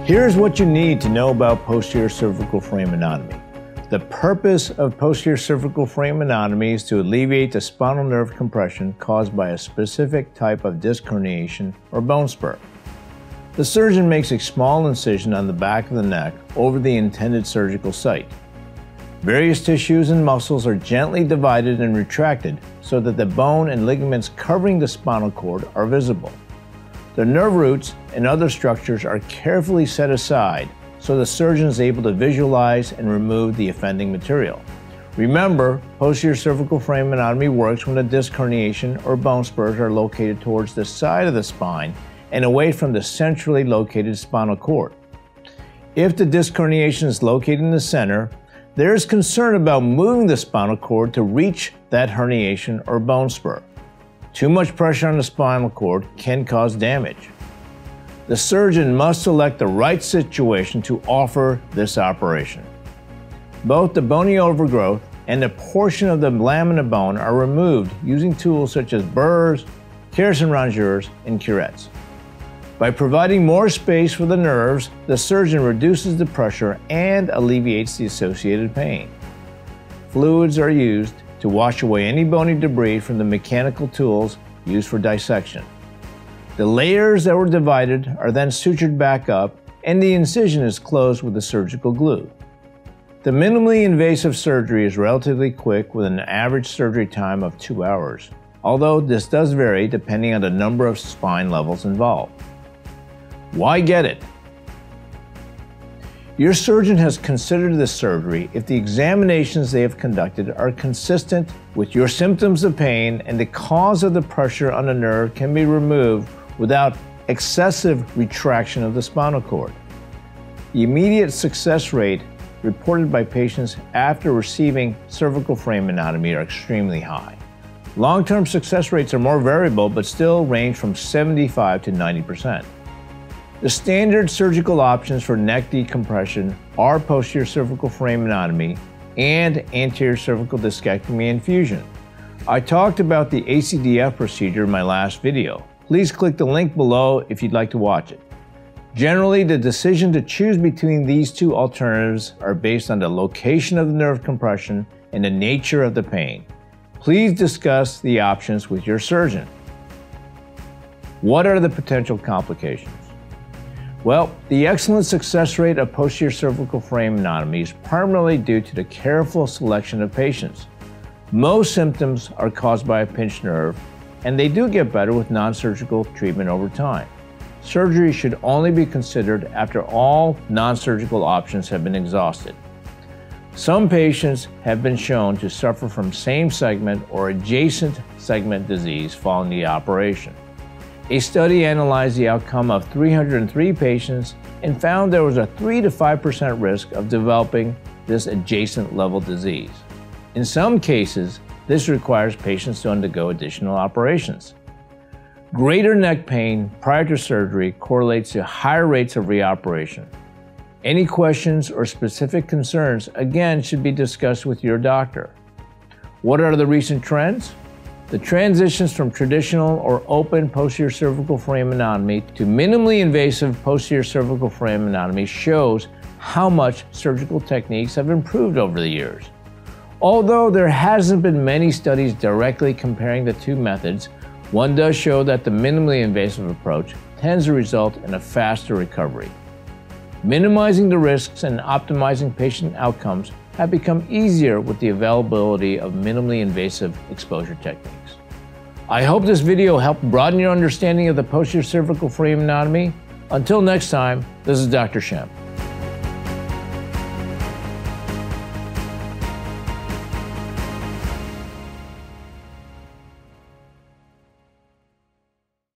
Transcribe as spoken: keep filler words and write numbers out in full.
Here's what you need to know about posterior cervical foraminotomy. The purpose of posterior cervical foraminotomy is to alleviate the spinal nerve compression caused by a specific type of disc herniation or bone spur. The surgeon makes a small incision on the back of the neck over the intended surgical site. Various tissues and muscles are gently divided and retracted so that the bone and ligaments covering the spinal cord are visible. The nerve roots and other structures are carefully set aside so the surgeon is able to visualize and remove the offending material. Remember, posterior cervical foraminotomy works when the disc herniation or bone spurs are located towards the side of the spine and away from the centrally located spinal cord. If the disc herniation is located in the center, there is concern about moving the spinal cord to reach that herniation or bone spur. Too much pressure on the spinal cord can cause damage. The surgeon must select the right situation to offer this operation. Both the bony overgrowth and a portion of the lamina bone are removed using tools such as burrs, Kerrison rongeurs, and curettes. By providing more space for the nerves, the surgeon reduces the pressure and alleviates the associated pain. Fluids are used to wash away any bony debris from the mechanical tools used for dissection. The layers that were divided are then sutured back up and the incision is closed with a surgical glue. The minimally invasive surgery is relatively quick with an average surgery time of two hours, although this does vary depending on the number of spine levels involved. Why get it? Your surgeon has considered this surgery if the examinations they have conducted are consistent with your symptoms of pain and the cause of the pressure on the nerve can be removed without excessive retraction of the spinal cord. The immediate success rate reported by patients after receiving cervical foraminotomy are extremely high. Long-term success rates are more variable but still range from seventy-five to ninety percent. The standard surgical options for neck decompression are posterior cervical foraminotomy and anterior cervical discectomy and fusion. I talked about the A C D F procedure in my last video. Please click the link below if you'd like to watch it. Generally, the decision to choose between these two alternatives are based on the location of the nerve compression and the nature of the pain. Please discuss the options with your surgeon. What are the potential complications? Well, the excellent success rate of posterior cervical foraminotomy is primarily due to the careful selection of patients. Most symptoms are caused by a pinched nerve, and they do get better with non-surgical treatment over time. Surgery should only be considered after all non-surgical options have been exhausted. Some patients have been shown to suffer from same segment or adjacent segment disease following the operation. A study analyzed the outcome of three hundred three patients and found there was a three to five percent risk of developing this adjacent level disease. In some cases, this requires patients to undergo additional operations. Greater neck pain prior to surgery correlates to higher rates of reoperation. Any questions or specific concerns, again, should be discussed with your doctor. What are the recent trends? The transitions from traditional or open posterior cervical foraminotomy to minimally invasive posterior cervical foraminotomy shows how much surgical techniques have improved over the years. Although there hasn't been many studies directly comparing the two methods, one does show that the minimally invasive approach tends to result in a faster recovery. Minimizing the risks and optimizing patient outcomes have become easier with the availability of minimally invasive exposure techniques. I hope this video helped broaden your understanding of the posterior cervical foraminotomy. Until next time, this is Doctor Shim.